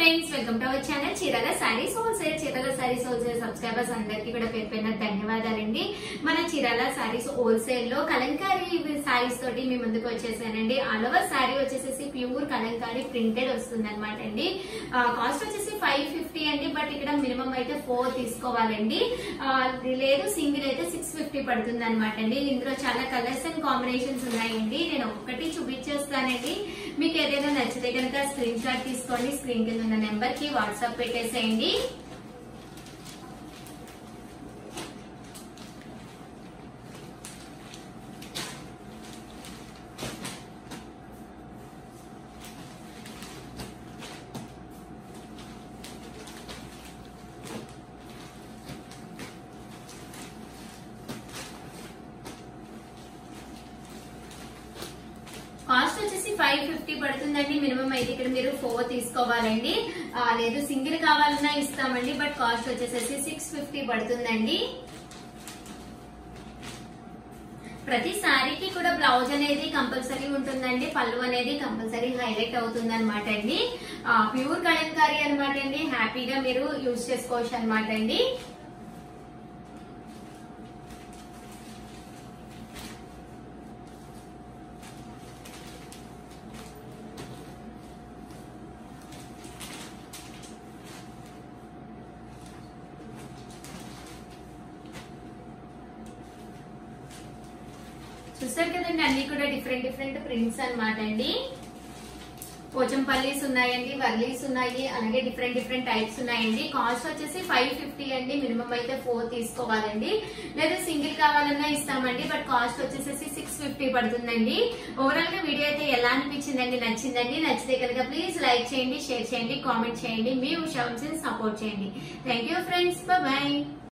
Friends, welcome to our channel Chirala sarees wholesale. Chirala sarees wholesale subscribers అందరికీ కూడా పేరు పేరున ధన్యవాదాలండి. మన చీరాల సారీస్ హోల్సేల్ లో కలంకారీ సారీస్ తోటి మీ ముందుకు వచ్చేసానండి. ఆల్ ఓవర్ సారీ వచ్చేసి ప్యూర్ కలంకారీ ప్రింటెడ్ వస్తుంది అనమాట అండి. కాస్ట్ వచ్చేసి 550 అండి. బట్ ఇక్కడ మినిమం అయితే 4 తీసుకోవాలండి. లేదు సింగిల్ అయితే 650 పడుతుంది అనమాట అండి. ఇందులో చాలా కలర్స్ అండ్ కాంబినేషన్స్ ఉన్నాయండి. నేను ఒక్కటి చూపించేస్తానండి. మీకు ఏదైనా నచ్చితే కనుక స్క్రీన్ షాట్ తీసుకోండి. స్క్రీన్ కింద ఉన్న నెంబర్ కి వాట్సాప్ పెట్టేసేయండి. కాస్ట్ వచ్చేసి 550 పడుతుందండి. మినిమం అయితే ఇక్కడ మీరు 4 తీసుకోవాలండి. లేదు సింగిల్ కావాలన్నా ఇస్తామండి. బట్ కాస్ట్ వచ్చేసి 650 పడుతుందండి. ప్రతి సారీకి కూడా బ్లౌజ్ అనేది కంపల్సరీ ఉంటుందండి. పళ్ళు అనేది కంపల్సరీ హైలైట్ అవుతుంది అనమాట అండి. ప్యూర్ కలంకారీ అనమాట అండి. హ్యాపీగా మీరు యూజ్ చేసుకోవచ్చు అనమాట అండి. చూసారు కదండి, అన్ని కూడా డిఫరెంట్ ప్రింట్స్ అనమాట అండి. పోచంపల్లీస్ ఉన్నాయండి, వర్లీస్ ఉన్నాయి, అలాగే డిఫరెంట్ టైప్స్ ఉన్నాయండి. కాస్ట్ వచ్చేసి 550 అండి. మినిమం అయితే 4 తీసుకోవాలండి. లేదా సింగిల్ కావాలన్నా ఇస్తామండి. బట్ కాస్ట్ వచ్చేసి 650 పడుతుందండి. ఓవరాల్ గా వీడియో అయితే ఎలా అనిపించిందండి? నచ్చిందండి? నచ్చితే కనుక ప్లీజ్ లైక్ చేయండి, షేర్ చేయండి, కామెంట్ చేయండి. మీ ఉషా వంశీని సపోర్ట్ చేయండి. Thank you friends, bye.